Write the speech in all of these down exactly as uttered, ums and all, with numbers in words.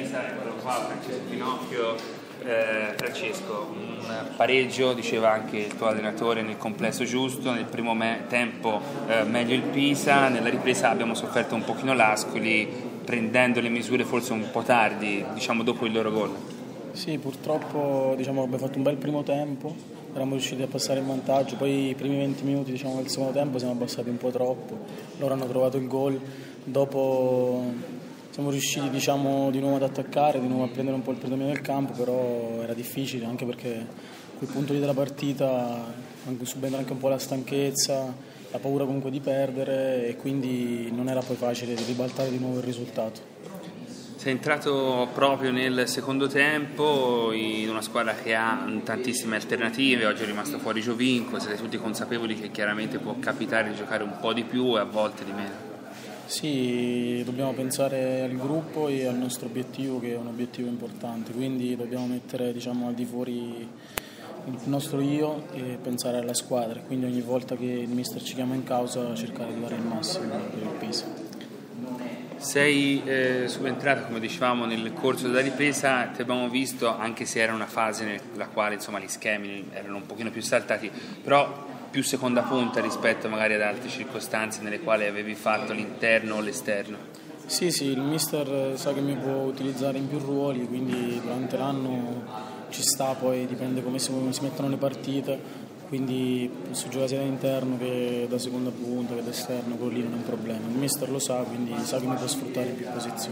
Pisa, eccolo qua, Francesco Finocchio. Eh, Francesco, un pareggio, diceva anche il tuo allenatore, nel complesso giusto, nel primo me- tempo eh, meglio il Pisa, nella ripresa abbiamo sofferto un pochino l'Ascoli, prendendo le misure forse un po' tardi, diciamo dopo il loro gol. Sì, purtroppo diciamo, abbiamo fatto un bel primo tempo, eravamo riusciti a passare in vantaggio, poi i primi venti minuti diciamo, del secondo tempo siamo abbassati un po' troppo, loro hanno trovato il gol, dopo siamo riusciti diciamo, di nuovo ad attaccare, di nuovo a prendere un po' il predominio del campo, però era difficile anche perché a quel punto lì della partita anche, subentra anche un po' la stanchezza, la paura comunque di perdere e quindi non era poi facile ribaltare di nuovo il risultato. Sei entrato proprio nel secondo tempo in una squadra che ha tantissime alternative, oggi è rimasto fuori Giovinco, siete tutti consapevoli che chiaramente può capitare di giocare un po' di più e a volte di meno. Sì, dobbiamo pensare al gruppo e al nostro obiettivo che è un obiettivo importante, quindi dobbiamo mettere diciamo, al di fuori il nostro io e pensare alla squadra, quindi ogni volta che il mister ci chiama in causa cercare di dare il massimo per il Pisa. Sei eh, subentrato, come dicevamo, nel corso della ripresa, ti abbiamo visto, anche se era una fase nella quale insomma, gli schemi erano un pochino più saltati, però più seconda punta rispetto magari ad altre circostanze nelle quali avevi fatto l'interno o l'esterno. Sì, sì, il mister sa che mi può utilizzare in più ruoli, quindi durante l'anno ci sta, poi dipende come si, come si mettono le partite. Quindi posso giocare sia da interno che da seconda punta che da esterno, quello lì non è un problema. Il mister lo sa, quindi sa che mi può sfruttare in più posizioni.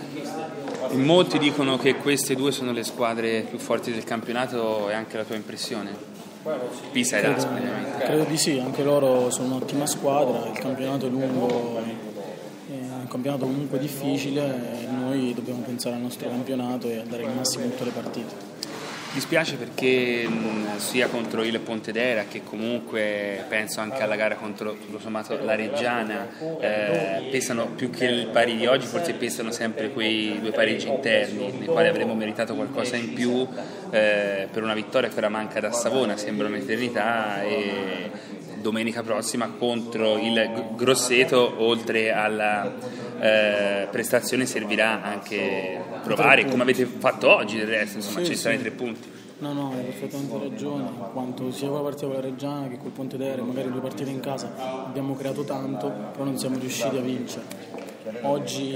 In molti dicono che queste due sono le squadre più forti del campionato, è anche la tua impressione? Pisa e Ascoli, ovviamente. Credo di sì, anche loro sono un'ottima squadra, il campionato è lungo, è un campionato comunque difficile e noi dobbiamo pensare al nostro campionato e a dare il massimo in tutte le partite. Mi dispiace perché mh, sia contro il Pontedera che comunque penso anche alla gara contro tutto sommato la Reggiana eh, pesano più che il pari di oggi, forse pesano sempre quei due pareggi interni nei quali avremmo meritato qualcosa in più eh, per una vittoria che ora manca da Savona, sembra un'eternità, e domenica prossima contro il Grosseto oltre alla eh, prestazione servirà anche provare come avete fatto oggi, del resto insomma Sì, ci saranno sì. i tre punti. No, no, hai perfettamente ragione, in quanto sia con la partita con la Reggiana che col Pontedera, magari due partite in casa, abbiamo creato tanto, però non siamo riusciti a vincere. Oggi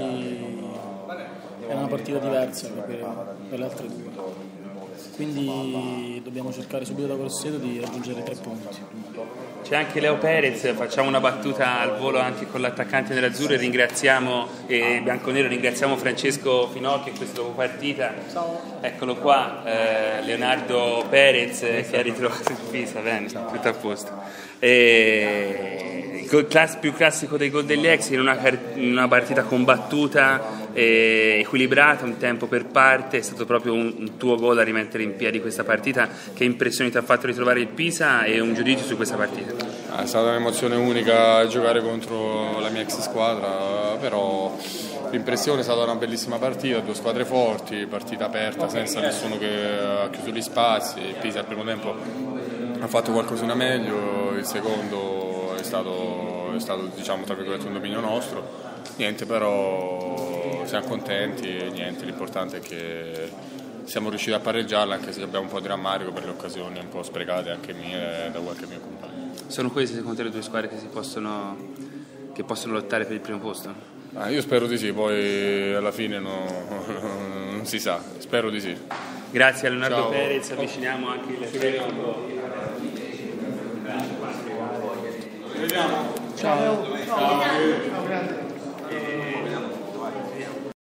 era una partita diversa per, per le altre due. Quindi dobbiamo cercare subito da Grosseto di raggiungere tre punti. C'è anche Leo Perez, facciamo una battuta al volo anche con l'attaccante nell'azzurro e ringraziamo eh, bianconero, ringraziamo Francesco Finocchio in questa dopo partita. Eccolo qua, eh, Leonardo Perez eh, che ha ritrovato il Pisa, bene, tutto a posto. E, il class, più classico dei gol degli ex in una, in una partita combattuta, eh, equilibrata, un tempo per parte, è stato proprio un, un tuo gol a rimettere in piedi questa partita. Che impressioni ti ha fatto ritrovare il Pisa e un giudizio su questa partita? È stata un'emozione unica giocare contro la mia ex squadra, però l'impressione è stata una bellissima partita, due squadre forti, partita aperta senza nessuno che ha chiuso gli spazi. Il Pisa al primo tempo ha fatto qualcosina meglio, il secondo è stato, è stato diciamo tra virgolette un dominio nostro, niente, però siamo contenti e niente, l'importante è che siamo riusciti a pareggiarla, anche se abbiamo un po' di rammarico per le occasioni un po' sprecate anche mie da qualche mio compagno. Sono queste secondo te le due squadre che si possono che possono lottare per il primo posto? Ah, io spero di sì, poi alla fine no, non si sa, spero di sì. Grazie a Leonardo Ciao. Perez, avviciniamo anche il tecnico. Ciao. Ciao. Ciao.